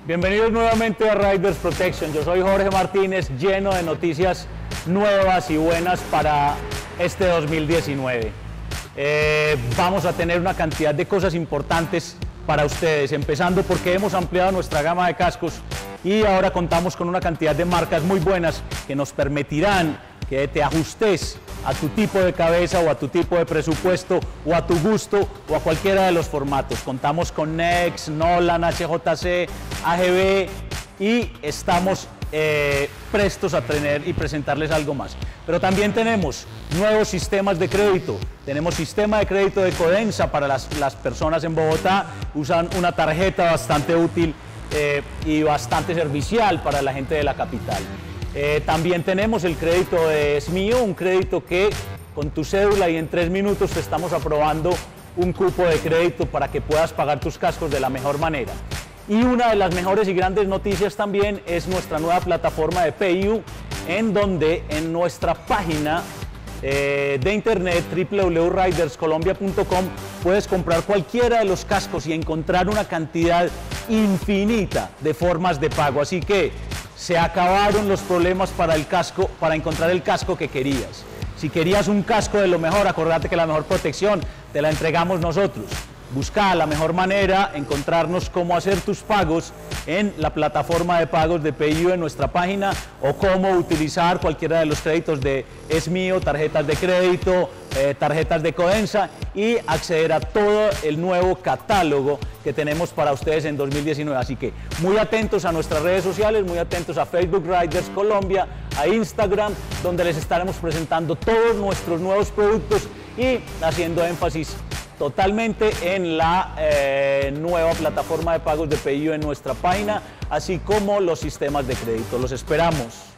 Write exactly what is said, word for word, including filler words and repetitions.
Bienvenidos nuevamente a Riders Protection. Yo soy Jorge Martínez, lleno de noticias nuevas y buenas para este dos mil diecinueve. Eh, vamos a tener una cantidad de cosas importantes para ustedes, empezando porque hemos ampliado nuestra gama de cascos y ahora contamos con una cantidad de marcas muy buenas que nos permitirán que te ajustes a tu tipo de cabeza o a tu tipo de presupuesto o a tu gusto o a cualquiera de los formatos. Contamos con Nex, Nolan, H J C, A G B y estamos eh, prestos a tener y presentarles algo más. Pero también tenemos nuevos sistemas de crédito. Tenemos sistema de crédito de Codensa para las, las personas en Bogotá. Usan una tarjeta bastante útil eh, y bastante servicial para la gente de la capital. Eh, también tenemos el crédito de Es Mío, un crédito que con tu cédula y en tres minutos te estamos aprobando un cupo de crédito para que puedas pagar tus cascos de la mejor manera. Y una de las mejores y grandes noticias también es nuestra nueva plataforma de PayU, en donde en nuestra página eh, de internet w w w punto riders colombia punto com puedes comprar cualquiera de los cascos y encontrar una cantidad infinita de formas de pago. Así que se acabaron los problemas para el casco, para encontrar el casco que querías. Si querías un casco de lo mejor, acordate que la mejor protección te la entregamos nosotros. Busca la mejor manera, encontrarnos cómo hacer tus pagos en la plataforma de pagos de PayU en nuestra página o cómo utilizar cualquiera de los créditos de Es Mío, tarjetas de crédito, eh, tarjetas de Codensa y acceder a todo el nuevo catálogo que tenemos para ustedes en dos mil diecinueve. Así que muy atentos a nuestras redes sociales, muy atentos a Facebook Riders Colombia, a Instagram, donde les estaremos presentando todos nuestros nuevos productos y haciendo énfasis totalmente en la eh, nueva plataforma de pagos de PayU en nuestra página, así como los sistemas de crédito. Los esperamos.